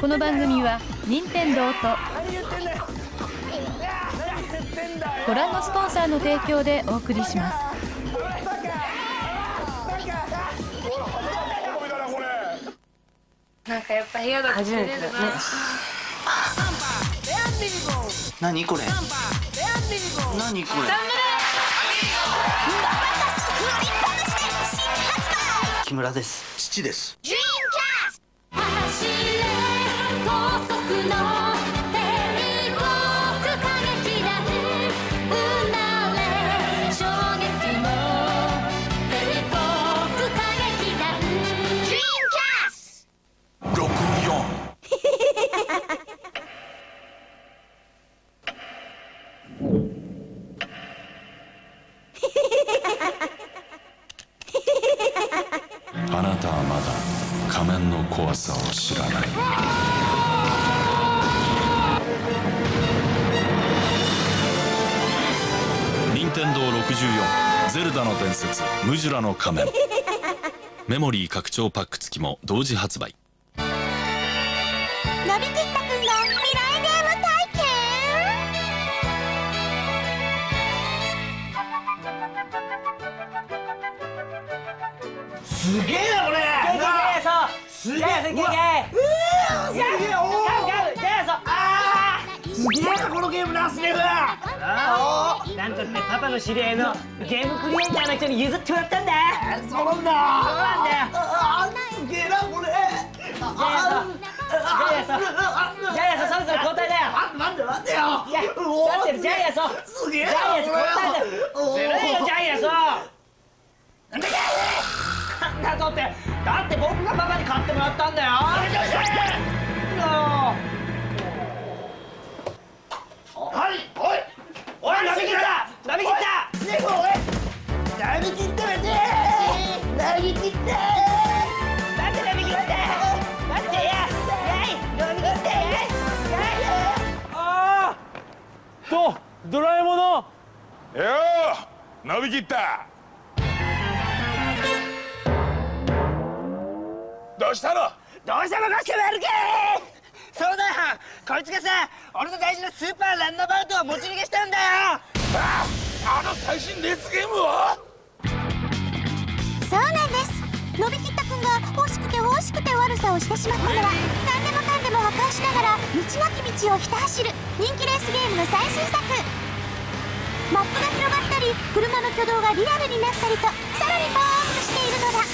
この番組は任天堂とご覧のスポンサーの提供でお送りします。 なんかやっぱ部屋が初めてだね。 何これ？何これ？木村です。 父です。 あなたはまだ仮面の怖さを知らない。任天堂64ゼルダの伝説ムジュラの仮面メモリー拡張パック付きも同時発売。 のびきったくんの未来ゲーム体験。 すげえなこれ。すげえ。すげえなこのゲームな、スネフ。 なんとってパパの知り合いのゲームクリエイターの人に譲ってもらったんだ。 そうなんだ。すげえなこれ。 ジャイアンそろそろ交代だよ。 なんでよ。 だってジャイアンすげえな交代だよ。ずるいよジャイアンなんだって僕がパパに買ってもらったんだよ。おいナビ切ったスネフ、おいナビ切ってめて。ナビ切って。 なんでナビ切って待ってやナビ切ってドラえもんのよー、ナビ切った。どうしたのどうしてもこしてもやるけ。そうだよ、こいつがさ俺の大事なスーパーランナバウトを持ち逃げしたんだよ。 あの最新レースゲームを。 そうなんです。のびきったくんが欲しくて悪さをしてしまったのは何でも破壊しながら道なき道をひた走る人気レースゲームの最新作。マップが広がったり車の挙動がリアルになったりとさらにパワーアップしているのだ。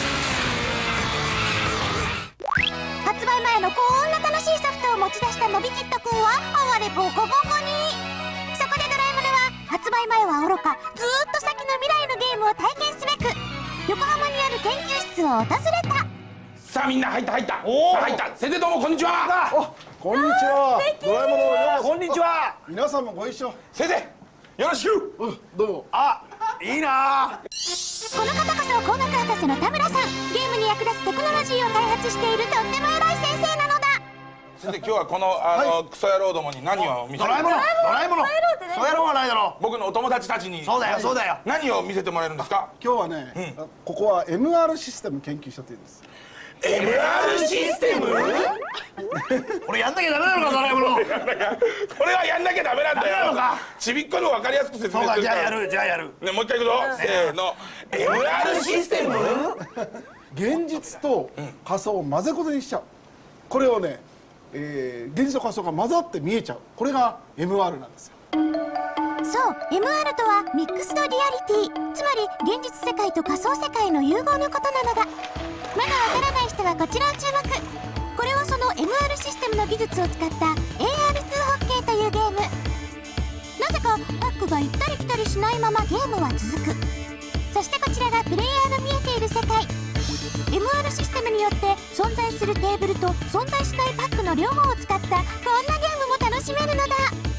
発売前のこんな楽しいソフトを持ち出したのびきったくんは哀れボコボコに。そこでドラえもんは発売前はおろかずーっと先の未来のゲームを体験すべく横浜にある研究室を訪れた。 さあみんな入った。先生どうもこんにちは。 こんにちは。ドラえもんのようこんにちは。 皆さんもご一緒。 先生よろしく。 どうも。 いいな。 この方こそ工学博士の田村さん。ゲームに役立つテクノロジーを開発しているとっても偉い先生なのだ。 先生今日はこのクソ野郎どもに何を見せて。ドラえもんそうやろうがないだろ。 僕のお友達たちに。 そうだよ。 何を見せてもらえるんですか。 今日はね、ここは MR システム研究所というんです。 MR システム。 俺やんなきゃダメなのか、ドラえもん。 これはやんなきゃダメなんだよ。ちびっこの分かりやすく説明するから。 じゃあやる。 ね、もう一回いくぞ。せーの。MR システム。 現実と仮想を混ぜこぜにしちゃう。これをね、現実と仮想が混ざって見えちゃう。これが MR なんですよ。 そう MR とはミックスドリアリティ、つまり現実世界と仮想世界の融合のことなのだ。まだわからない人はこちらを注目。これはその MR システムの技術を使った AR2 ホッケーというゲーム。なぜかパックが行ったり来たりしないままゲームは続く。そしてこちらがプレイヤーの見えている世界。 MR システムによって存在するテーブルと存在しないパックの両方を使ったこんなゲームも楽しめるのだ。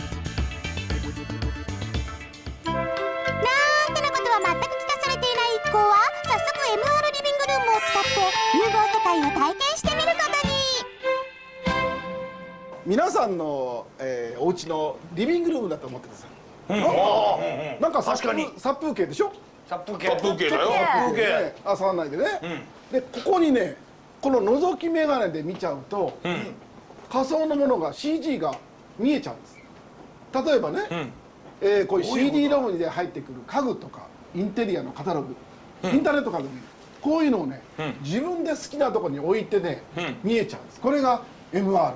なんてなことは全く聞かされていない一行は早速 MR リビングルームを使って融合世界を体験してみることに。 皆さんの、お家のリビングルームだと思ってください。なんか殺風景でしょ。 殺風景だよ。 触らないでね。でここにね、この覗き眼鏡で見ちゃうと、 仮想のものが CG が見えちゃうんです。例えばね、こういう CD ロムで入ってくる家具とかインテリアのカタログ、インターネットからでもいい、こういうのをね、自分で好きなところに置いてね、見えちゃうんです。これが MR。 なる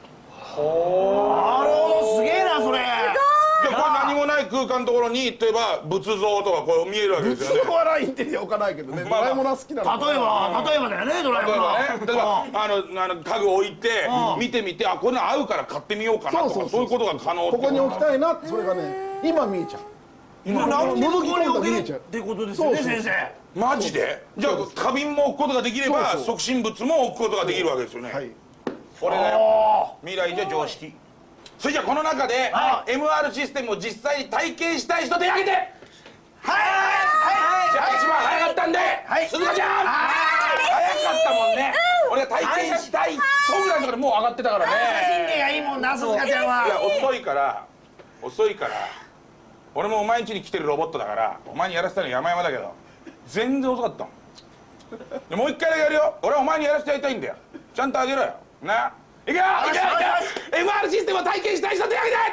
ほど、すげえなそれ。 じゃあこれ何もない空間のところに例えば仏像とかこう見えるわけですよね。 仏像はないインテリア置かないけどね、ドラえもんは好きなの。 例えばだよね、ドラえもんは。 例えば家具置いて見てみて、あ、これ合うから買ってみようかなとか、そういうことが可能。 ここに置きたいなって、それがね今見えちゃう。 今何でもここに置けるってことですよね、先生。 マジで？じゃあ花瓶も置くことができれば促進物も置くことができるわけですよね。これだよ、未来じゃ常識。それじゃあこの中で MR システムを実際に体験したい人手挙げて。はい、じゃあ一番早かったんで鈴鹿ちゃん。早かったもんね。俺が体験したい人ぐらいのところでもう上がってたからね。 神経がいいもんな、鈴鹿ちゃんは。 いや、遅いから俺もお前ん家に来てるロボットだからお前にやらせたの山々だけど全然遅かったもん。もう一回だけやるよ。俺はお前にやらせてやりたいんだよ。ちゃんとあげろよな。いくよ、いくよ、MR システムを体験したい人手挙げて。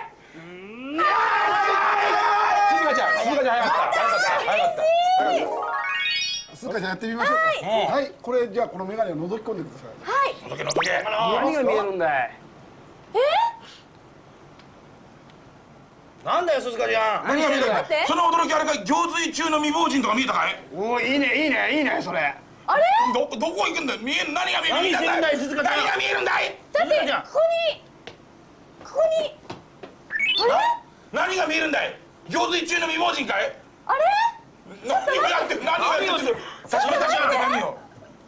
鈴鹿ちゃん早かった。 鈴鹿ちゃんやってみましょうか。はい、これじゃあこのメガネを覗き込んでください。 覗け。 何が見えるんだい。なんだよ、鈴鹿ちゃん。 何が見えたんだ。その驚きあれか、行水中の未亡人とか見えたかい。 おお、いいね、それ。 あれ？ どこ行くんだよ。何が見えるんだい。 何が見えるんだい、鈴鹿ちゃん。 何が見えるんだい。 だってここにあれ？ 何が見えるんだい。行水中の未亡人かい。 あれ？ 何をやってる。何をしてる。確かに何を。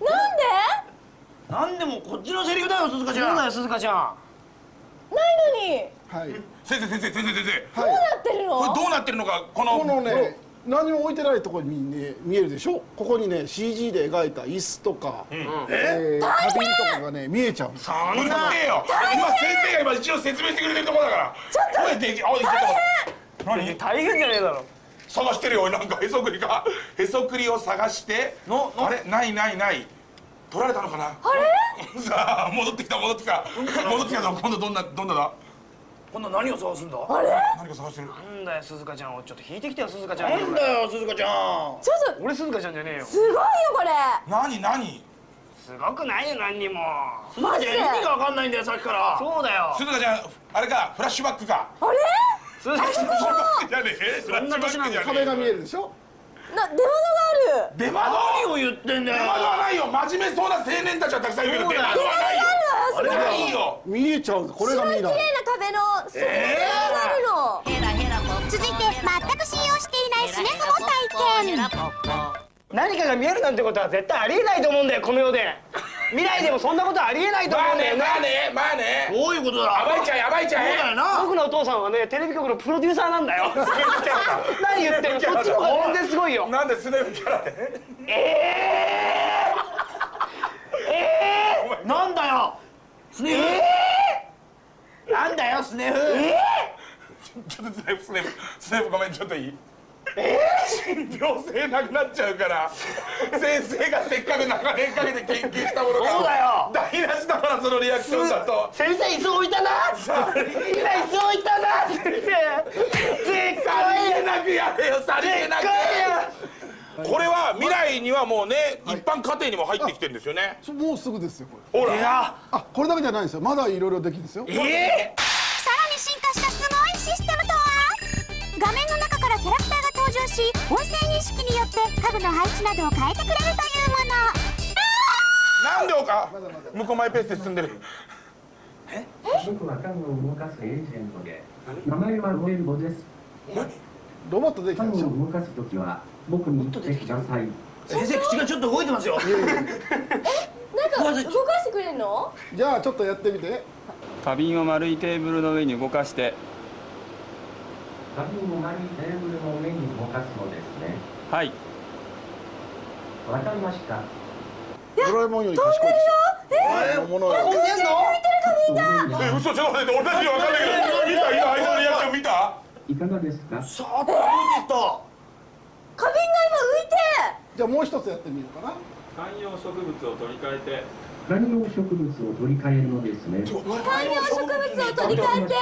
なんでもこっちのセリフだよ、鈴鹿ちゃん。そうだよ、鈴鹿ちゃん。 ないのに。 はい。 先生。 どうなってるの？ これどうなってるのか、このね、何も置いてないところにね見えるでしょ。ここにね CG で描いた椅子とか花瓶とかがね見えちゃう。 そんなよ。今先生が一応説明してくれてるところだから。ちょっと大変。 大変じゃねえだろ。 探してるよ。なんかへそくりか。へそくりを探してあれ、ない。取られたのかな。あれ。さあ戻ってきたぞ。今度どんなだ。 今度何を探すんだ。 あれ？ 何か探してる。 なんだよ、鈴鹿ちゃん。ちょっと引いてきてよ、鈴鹿ちゃん。なんだよ、鈴鹿ちゃん。 ちょっと俺鈴鹿ちゃんじゃねえよ。 すごいよこれ。 何。 すごくないよ、何にも。 マジで？ 意味がわかんないんだよ、さっきから。そうだよ。 鈴鹿ちゃん、あれか、フラッシュバックか。 あれ？ 鈴鹿ちゃん。 じゃねえ。そんな年なんだよ。 壁が見えるでしょ。 出窓がある。 出窓？ 何を言ってんだよ。 出窓はないよ。真面目そうな青年たちはたくさんいるけど出窓はないよ。あれないよ。 見えちゃう。これが見えない。 綺麗な壁の外側があるの。 続いて全く信用していないスネ夫も体験。 何かが見えるなんてことは絶対ありえないと思うんだよ、この世で。未来でもそんなことはありえないと思うんだよね。 まあね。 どういうことだ。 やばいちゃん。 そうだよな。 僕のお父さんはね、テレビ局のプロデューサーなんだよ。何言ってるの、そっちの方が全然すごいよ。 なんでスネ夫キャラで。 なんだよ、スネ夫。なんだよ、スネ夫。 ちょっとスネ夫ごめん、ちょっといい。信憑性なくなっちゃうから先生がせっかく長年かけて研究したものがそうだよ、 台無しだからそのリアクションだと。 先生、椅子置いたな。今椅子置いたな、先生。絶さりげ対なくやれよ、さりげなく。これは未来にはもうね、一般家庭にも入ってきてるんですよね。 もうすぐですよこれ。 ほら、 あ、これだけじゃないんですよ。まだいろいろできるんですよ。 さらに進化したすごいシステムとは。画面の中からキャラクターが登場し、音声認識によって家具の配置などを変えてくれるというもの。 なんでおか向こうマイペースで進んでる。 僕は家具を動かすエージェントで、名前はロエルボです。 ロボットできた家でしょ。 具を動かすときは僕に言ってください。 先生、口がちょっと動いてますよ。 なんか動かしてくれるの？ じゃあちょっとやってみて。 花瓶を丸いテーブルの上に動かして。 花瓶を丸いテーブルの上に動かすのですね。 はい。 わかりました。 ドラえもんより賢いでしょ。 飛んでんの？ 嘘、ちょっと待って、俺たちには分かんないけど、見た？今あいつのリアクション見た？ いかがですか？ さあ、動いていった。 花瓶が今浮いて。 じゃあもう一つやってみようかな。 観葉植物を取り替えて。 観葉植物を取り替えるのですね。 観葉植物を取り替えて。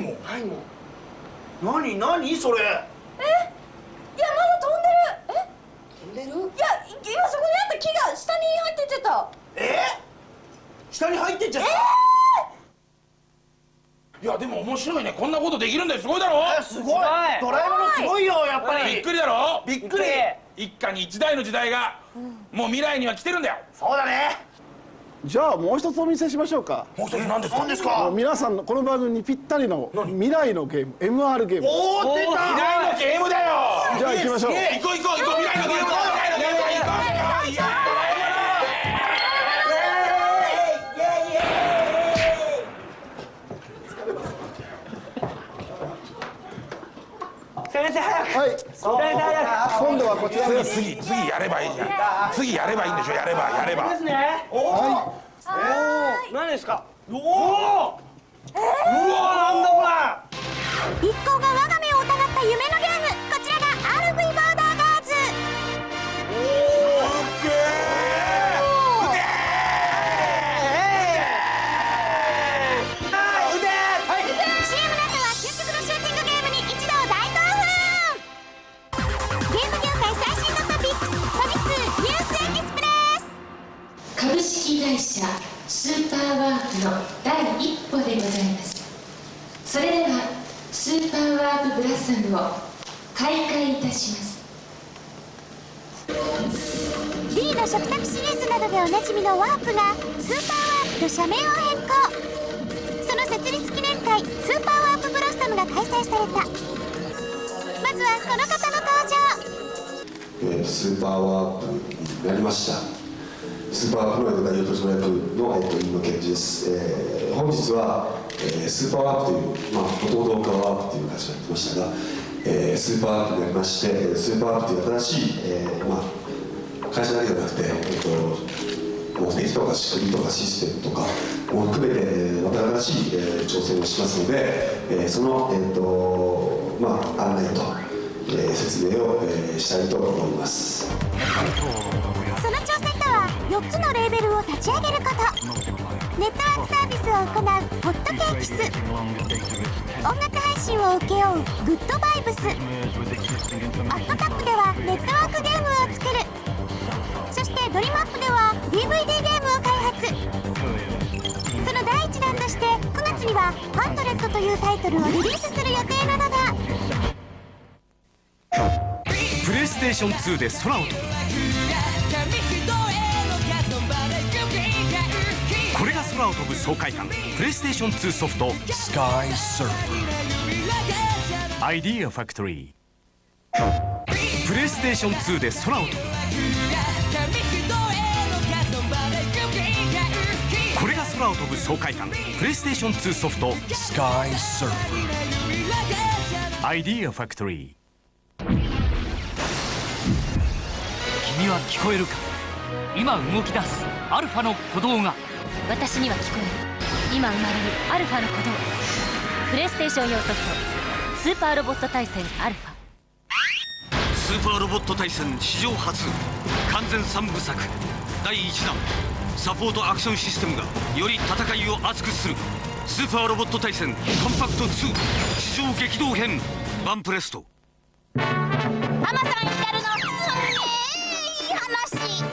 何それ。 いやまだ飛んでる。飛んでる？いや今そこにあった木が下に入ってっちゃった。 下に入ってっちゃった。 いやでも面白いね。こんなことできるんだよ。すごいだろ。 すごい。ドラえもんすごいよやっぱり。 びっくりだろ。 びっくり。 一家に一台の時代がもう未来には来てるんだよ。 そうだね。 じゃあもう一つお見せしましょうか。 もう一つ何ですか。 何ですか。 皆さんのこの番組にぴったりの未来のゲーム MR ゲーム。 おお出た。 未来のゲームだよ。 じゃあ行きましょう。 行こう未来のゲーム。未来のゲーム。未来のゲーム。いや先生早く。 はい。 先生早く。 今度はこちらです。 次やればいいじゃん。次やればいいんでしょ。やれば。 ですね。おお。何ですか。おお。なんだこれ。 一行が我が目を疑った夢のゲーム、こちらが RV ボーダーガーズ。CM の後は究極のシューティングゲームに一同大興奮。ゲーム業界最新のトピックス、ファミ通ニュースエキスプレス。 株式会社スーパーワープの第一歩でございます。それではスーパーワープブラッサムを開会いたします。 D の食卓シリーズなどでおなじみのワープがスーパーワープと社名を変更。その設立記念会スーパーワープブロッサムが開催された。まずはこの方の登場。 スーパーワープになりました。スーパーワープの代表取締役の飯野健二です。本日はスーパーワープという、もともとワープという会社がやってましたが、スーパーワープになりまして、スーパーワープという新しい、会社だけじゃなくて、目的とか仕組みとかシステムとかも含めて、また新しい、挑戦をしますので、その、案内と、説明を、したいと思います。 その挑戦とは4つのレーベルを立ち上げること。ネットワークサービスを行うホットケーキス、音楽配信を請け負うグッドバイブス、アットタップではネットワークゲームを作る、そしてドリームアップでは DVD ゲームを開発。その第一弾として9月には「ハンドレット」というタイトルをリリースする予定なのだ。 プレイステーション2で空を飛ぶ。これが空を飛ぶ爽快感。プレイステーション2ソフトスカイサーファー。アイディアファクトリー。プレイステーション2で空を飛ぶ。これが空を飛ぶ爽快感。プレイステーション2ソフトスカイサーファー。アイディアファクトリー。 君は聞こえるか。今動き出すアルファの鼓動が。 私には聞こえる。今生まれるアルファの鼓動。プレイステーション用ソフトスーパーロボット対戦アルファ。 スーパーロボット対戦史上初完全3部作第1弾。サポートアクションシステムがより戦いを熱くする。スーパーロボット対戦コンパクト2史上激動編ワンプレスト。 アマさん光のすげえいい話。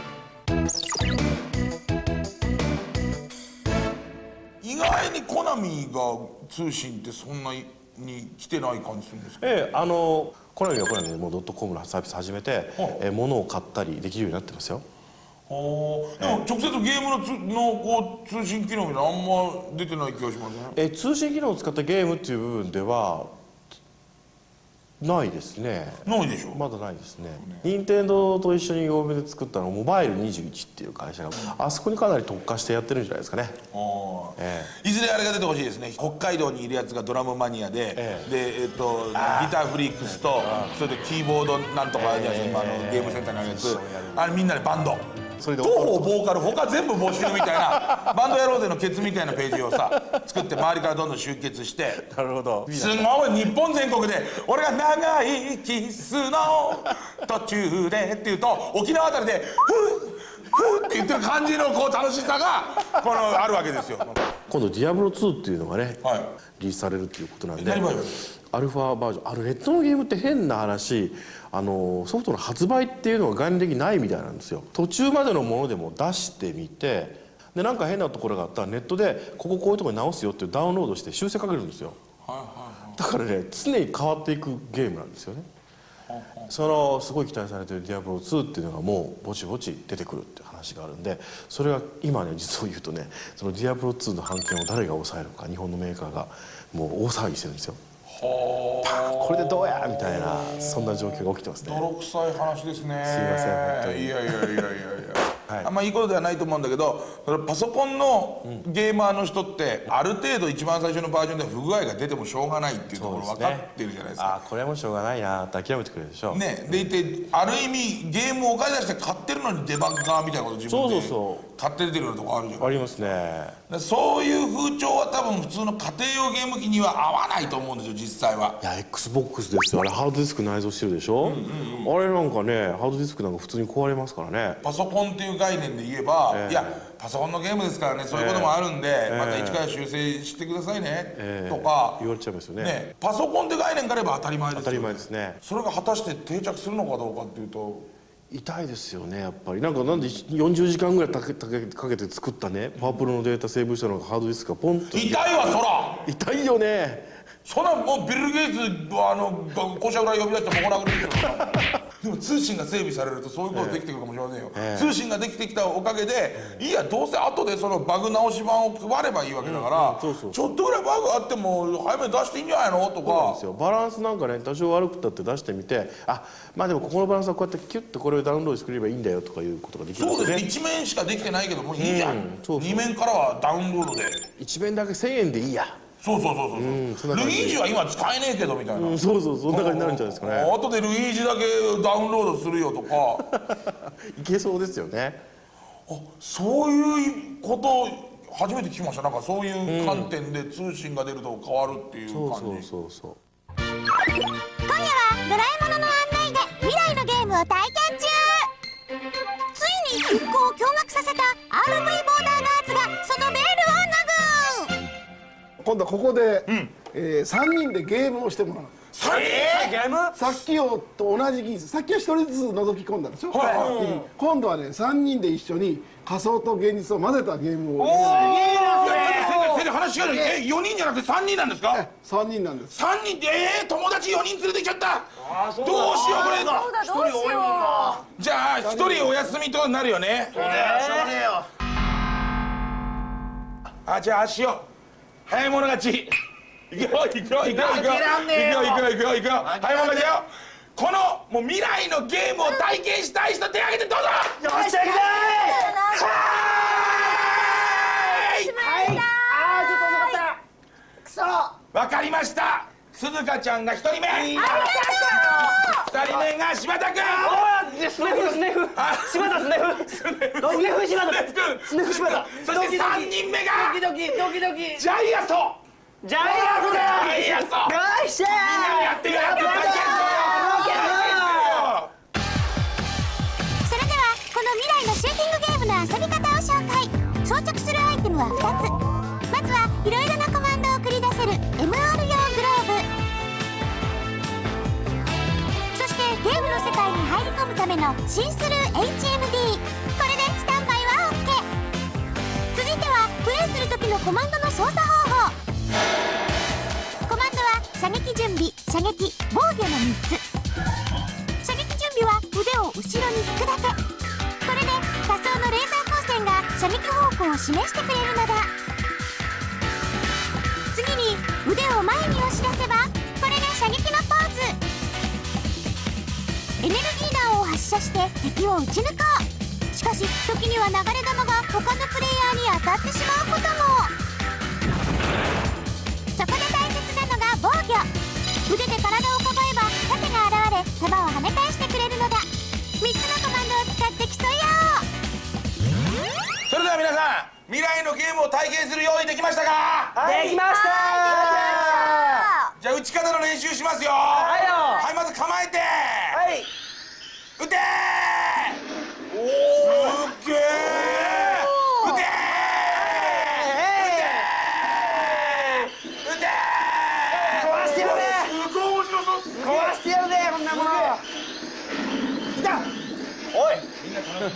意外にコナミが通信ってそんなに来てない感じするんですか。 コナミはコナミでもう.comのサービス始めて、物を買ったりできるようになってますよ。 でも直接ゲームの通信機能みたいなあんま出てない気がしますね。 通信機能を使ったゲームっていう部分ではないですね。 ないでしょ。まだないですね。任天堂と一緒に合弁で作ったのモバイル21っていう会社が、あそこにかなり特化してやってるんじゃないですかね。 いずれあれが出てほしいですね。北海道にいるやつがドラムマニアで、ギターフリークスとそれでキーボードなんとかあるじゃないですか。今ゲームセンターにあるやつ、あれみんなでバンド。徒歩ボーカル他全部募集みたいなバンドやろうぜのケツみたいなページをさ作って周りからどんどん集結して、 なるほど、 すごい日本全国で俺が長いキスの途中でっていうと沖縄あたりでフふーって言ってる感じのこう楽しさがあるわけですよ。 今度「ディアブロ2」っていうのがね、リリースされるっていうことなんで、アルファバージョン、ネットのゲームって変な話、ソフトの発売っていうのが概念的にないみたいなんですよ。途中までのものでも出してみて、でなんか変なところがあったらネットでこういうところに直すよってダウンロードして修正かけるんですよ。だからね、常に変わっていくゲームなんですよね。すごい期待されてる「ディアブロ2」っていうのがもうぼちぼち出てくるっていう話があるんで、それが今ね実を言うとね、その「ディアブロ2」の版権を誰が抑えるのか、日本のメーカーがもう大騒ぎしてるんですよ。これでどうやみたいな、そんな状況が起きてますね。 泥臭い話ですね。 すいません、本当に。 いやあんまいいことではないと思うんだけど、パソコンのゲーマーの人ってある程度一番最初のバージョンで不具合が出てもしょうがないっていうところ分かってるじゃないですか。 これはもうしょうがないなって諦めてくれるでしょ。 ね、でいてある意味ゲームをお金出して買ってるのにデバッガーみたいなこと自分で買って出てるようなとこあるじゃん。 ありますね。 そういう風潮は多分普通の家庭用ゲーム機には合わないと思うんですよ、実際は。 いや XBOX ですよ、あれハードディスク内蔵してるでしょ。あれなんかね、ハードディスクなんか普通に壊れますからね。 パソコンっていう概念で言えば、いやパソコンのゲームですからね、そういうこともあるんで、また一から修正してくださいね、とか言われちゃいますよね。 パソコンって概念があれば当たり前ですよね。 当たり前ですね。 それが果たして定着するのかどうかっていうと痛いですよね、やっぱり。なんで40時間ぐらいかけて作ったね、パワープロのデータセーブしたのがハードディスクがポンと。 痛いわ、そら痛いよね。 そんなもうビル・ゲイツ校舎裏呼び出してボコ殴りにしてるからでも通信が整備されるとそういうことできてくるかもしれませんよ。通信ができてきたおかげで、いやどうせ後でそのバグ直し版を配ればいいわけだから、ちょっとぐらいバグあっても早めに出していいんじゃないのとか。 そうなんですよ。バランスなんかね、多少悪くたって出してみて、まあでもここのバランスはこうやってキュッとこれをダウンロードしてくれればいいんだよとかいうことができるんですね。 そうです。1面しかできてないけどもういいじゃん。2面からはダウンロードで 1面だけ1000円でいいや。 そうルイージは今使えねえけどみたいな。 そんな感じになるんじゃないですかね。 後でルイージだけダウンロードするよとかいけそうですよね。 そういうこと初めて聞きました。なんかそういう観点で通信が出ると変わるっていう感じ。 今夜はドラえもんの案内で未来のゲームを体験中。ついに一行を驚愕させた RV ボーダーガーズがそのベールを脱ぐ。 今度はここで、3人でゲームをしてもらう。 3人ゲーム？ さっきと同じ技術。さっきは1人ずつ覗き込んだでしょ。今度はね、3人で一緒に仮想と現実を混ぜたゲームを。 先生話違う。4人じゃなくて3人なんですか ？3人なんです。 3人で友達4人連れてきちゃった。どうしようこれ。 1人多いもんな。 じゃあ1人お休みとになるよね。 そうだよ、しょうがねえよ。 じゃあしよう。早い者勝ち。いくよ。早い者勝ちよ。このもう未来のゲームを体験したい人手挙げてどうぞ。 よっしゃいくぜー。 ちょっと遅かった。くそ。 わかりました。鈴鹿ちゃんが1人目。2人目が柴田君。 スネフ柴田スネフ柴田そして3人目がドキドキジャイアソだよ。 よっしゃー。 みんなでやってみよう。 それではこの未来のシューティングゲームの遊び方を紹介。装着するアイテムは2つ。まずはいろいろなコマンドを繰り出せる MR 用グローブ。そしてゲームの世界に入り込むためのシンスルー HMD。 これでスタンバイは OK。 続いてはプレイする時のコマンドの操作方法。コマンドは射撃準備、射撃、防御の3つ。射撃準備は腕を後ろに引くだけ。これで仮想のレーザー光線が射撃方向を示してくれるのだ。次に腕を前に押し出せばこれで射撃のポーズ。エネルギー弾を発射して敵を撃ち抜こう。しかし時には流れ弾が他のプレイヤーに当たってしまうことも。そこで大切なのが防御。腕で体をかばえば盾が現れ弾を跳ね返してくれるのだ。3つのコマンドを使って競い合おう。 それでは皆さん、未来のゲームを体験する用意できましたか？ できましたー。 じゃあ打ち方の練習しますよ。 はい、 まず構えて、 はい、 撃てー。すっげ壊してやるぜこんなもの。いた。おいみんな頼む。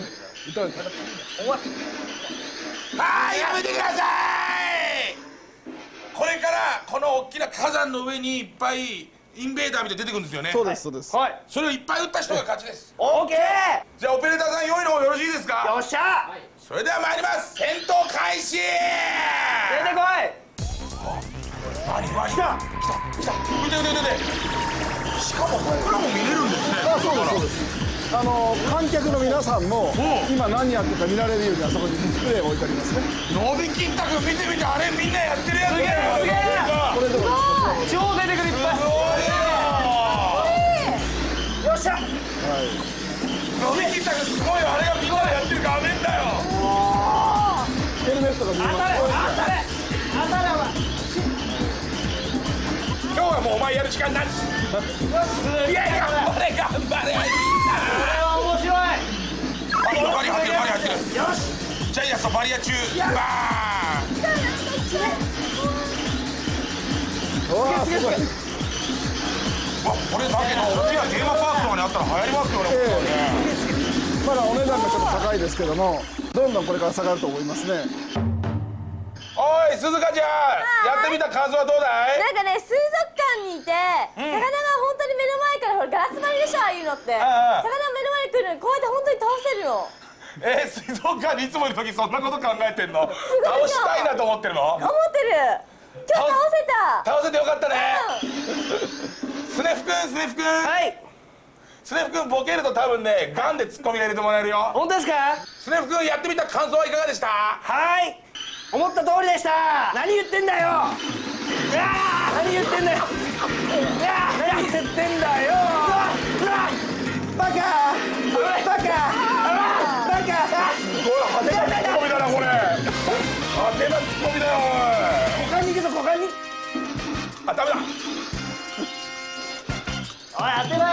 はい、やめてください。これからこの大きな火山の上にいっぱいインベーダーみたいに出てくるんですよね。 そうですそうです。 はい。それをいっぱい撃った人が勝ちです。 オーケー。 じゃあオペレーターさん用意の方よろしいですか。 よっしゃ。 それでは参ります。戦闘開始。 出てこい。 何来た。見て。しかも僕らも見れるんですね。 あ、そうですそうです。観客の皆さんも今何やってるか見られるようにあそこにディスプレイを置いてありますね。 伸びきったく見てあれみんなやってるやつ。 すげえ。 これでも超出てくるいっぱい。よっしゃ。 伸びきったくすごいよ。あれがみんなやってる画面だよ。 ヘルメットが見えます。 当たれお前。 今日はもうお前やる時間なんです。いや頑張れ。これは面白い。 バリ入ってる。 よし。 ジャイアンツバリア中。バーン。 わあすごい。 これだけの大きなテーマパークとかにあったら流行りますよね。 まだお値段がちょっと高いですけども、どんどんこれから下がると思いますね。 おい鈴鹿ちゃん、やってみた感想はどうだい？ なんかね、水族館にいて、魚が本当に目の前からほらガラス張りでしょ、ああいうのって。魚が目の前に来るのにこうやって本当に倒せるの。 水族館にいつもいる時そんなこと考えてんの？倒したいなと思ってるの？ 思ってる。今日倒せた。 倒せてよかったね。スネフ君。 はい。 スネフ君ボケると多分ね、ガンでツッコミが入れてもらえるよ。 本当ですか？ スネフ君やってみた感想はいかがでした？ はい。思った通りでした。何言ってんだよ。何言ってんだよ。何言ってんだよ。バカ。 これ派手なツッコミだなこれ。派手なツッコミだよ。 股間に行くぞ股間に。 あ、ダメだ。 おい当てろよ。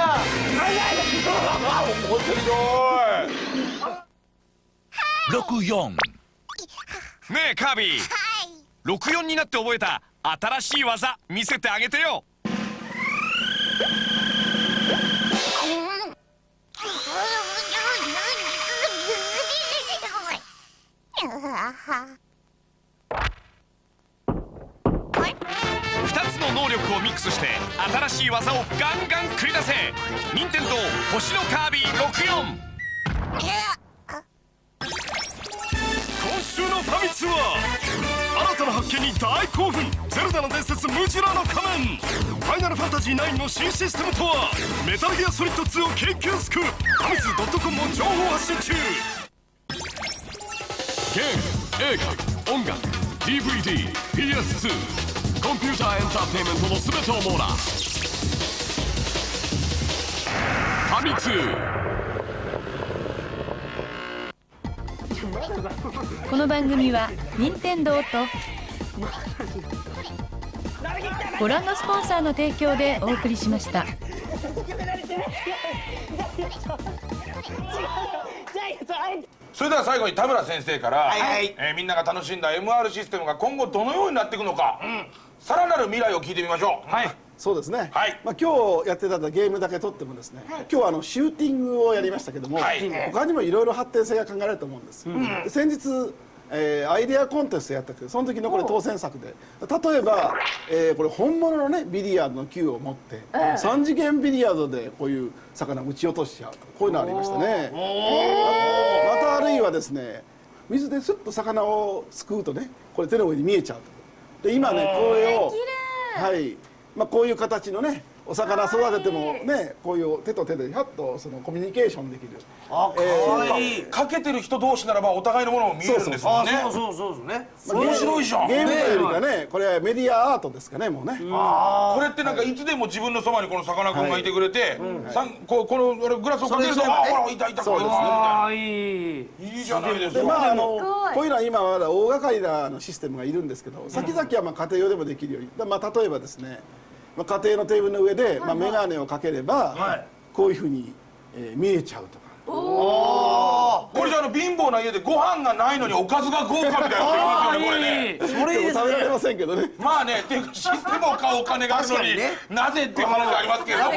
面白い。 64。ねえカービィ、64になって覚えた新しい技見せてあげてよ。2つの能力をミックスして新しい技をガンガン繰り出せ。任天堂星のカービィ64。今週のファミ通は新たな発見に大興奮。ゼルダの伝説ムジュラの仮面。ファイナルファンタジー9の新システムとは。メタルギアソリッド2を研究スク。ファミツ.com も情報発信中。ゲーム、映画、音楽、DVD、PS2、コンピューターエンターテインメントの全てを網羅。ファミ通。 この番組は任天堂とご覧のスポンサーの提供でお送りしました。 それでは最後に田村先生から、みんなが楽しんだ MR システムが今後どのようになっていくのか、さらなる未来を聞いてみましょう。はい。 そうですね。まあ今日やってたゲームだけとってもですね、今日はシューティングをやりましたけども、他にもいろいろ発展性が考えられると思うんです。で先日アイデアコンテストやったけど、その時のこれ当選作で、例えばこれ本物のねビリヤードの球を持って3次元ビリヤードでこういう魚を撃ち落としちゃうと、こういうのありましたね。またあるいはですね、水でスッと魚をすくうとね、これ手の上に見えちゃうと。で今ねこれをまあこういう形のねお魚育ててもね、こういう手と手でひゃっとそのコミュニケーションできる。 かけてる人同士ならばお互いのものも見えるんですもんね。 そうね。 面白いじゃん。 ゲームというよりかね、これはメディアアートですかね、もうね。 これってなんかいつでも自分のそばにこのさかなクンがいてくれて、このグラスをかけると、あほらいたいた、そうですね。いいじゃないですか。 まあこういうのは今まだ大掛かりなシステムがいるんですけど、先々はまあ家庭用でもできるように。まあ例えばですね、家庭のテーブルの上で眼鏡をかければこういうふうに見えちゃうとか。 これじゃ貧乏な家でご飯がないのにおかずが豪華みたいになってますよね、これね。 それいいですね。食べられませんけどね。 まあね、っていうかシステムを買うお金があるのになぜっていう話ありますけれども、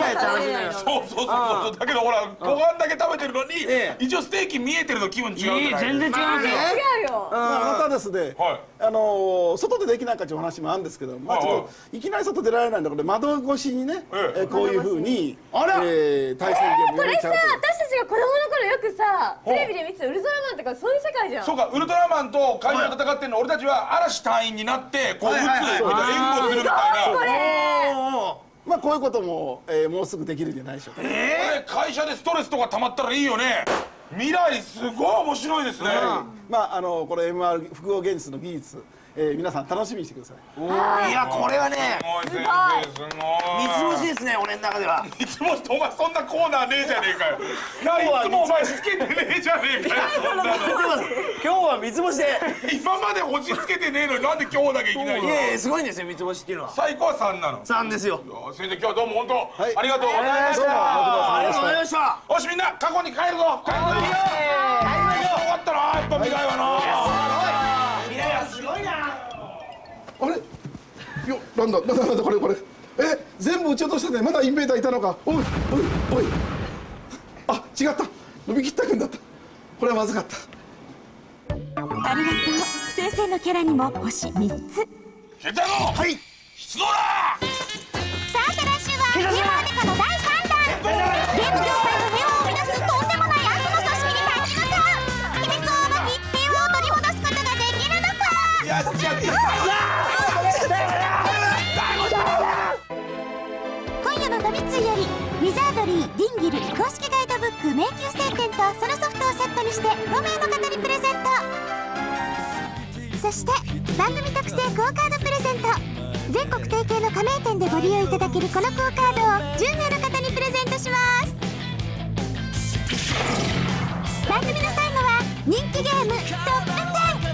そうだけどほらご飯だけ食べてるのに一応ステーキ見えてると気分違うじゃないですか。 全然違いますよ。 違うよ。 またですね、外でできないかっていう話もあるんですけど、まあちょっといきなり外出られないんだけど窓越しにね、こういう風に対戦ゲームこれさ、私たちが子供の頃よくさテレビで見てたウルトラマンとかそういう世界じゃん。 そうか、ウルトラマンと怪獣が戦ってんの、俺たちは嵐隊員になってこう撃つみたいな、援護するみたいな。 まあこういうことももうすぐできるんじゃないでしょうか。 会社でストレスとか溜まったらいいよね。未来すごい面白いですね。 まあこれ MR 複合現実の技術、皆さん楽しみにしてください。 いやこれはねすごい三つ星ですね、俺の中では。 三つ星ってお前そんなコーナーねえじゃねえかよ。いつもお前つけてねえじゃねえかよ。 今日は三つ星で。 今まで星つけてねえのになんで今日だけいきなり。 いやいやすごいんですよ、三つ星っていうのは。 最高は3なの。 3ですよ。 先生今日はどうも本当ありがとうございました。 ありがとうございました。 よしみんな過去に帰るぞ。帰るぞ。よかったな、やっぱ未来はな。 未来はすごいな。 あれよ、なんだこれ全部撃ち落としたね。まだインベーダーいたのか。おいあ、違った、伸びきったくんだった。これはまずかった。 ありがとう。先生のキャラにも星3つ。 ケタロウ、はい、出動だ。 さあ、来週はヒーローデカの第3弾。ゲーム業界の平和を生み出すとんでもない悪の組織に立ち向かう。秘密を暴き平和を取り戻すことができるのか。 やっちゃった。 今夜のドミツイよりウィザードリー・ディンギル公式ガイドブック迷宮聖剣とそのソフトをセットにして5名の方にプレゼント。そして番組特製クオカードプレゼント。全国提携の加盟店でご利用いただけるこのクオカードを10名の方にプレゼントします。番組の最後は人気ゲームトップ10。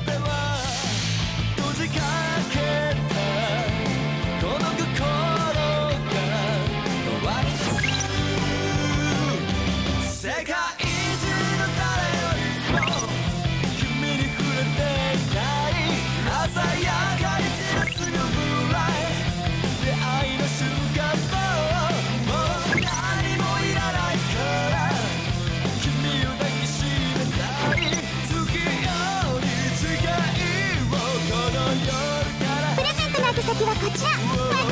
世界中の誰よりも君に触れていたい鮮やかに照らすよブルーライト。出会いの瞬間もう何もいらないから君を抱きしめたい。月より近いをこの夜から。 プレゼントの宛先はこちら。